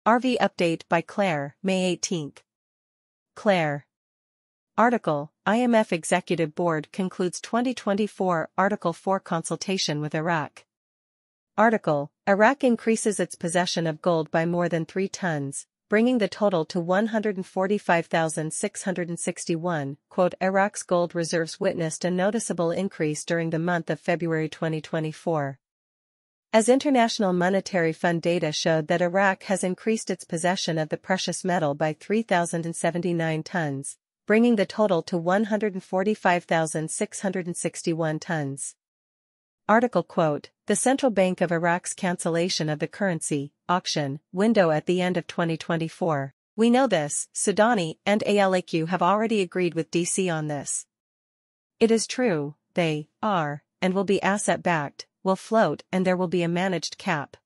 RV update by Claire, May 18. Claire. Article: IMF Executive Board concludes 2024 Article 4 consultation with Iraq. Article: Iraq increases its possession of gold by more than 3 tons, bringing the total to 145,661. Quote, Iraq's gold reserves witnessed a noticeable increase during the month of February 2024. As International Monetary Fund data showed that Iraq has increased its possession of the precious metal by 3,079 tons, bringing the total to 145,661 tons. Article quote, the Central Bank of Iraq's cancellation of the currency auction window at the end of 2024. We know this, Sudani and ALAQ have already agreed with DC on this. It is true, they are, and will be asset-backed, will float and there will be a managed cap.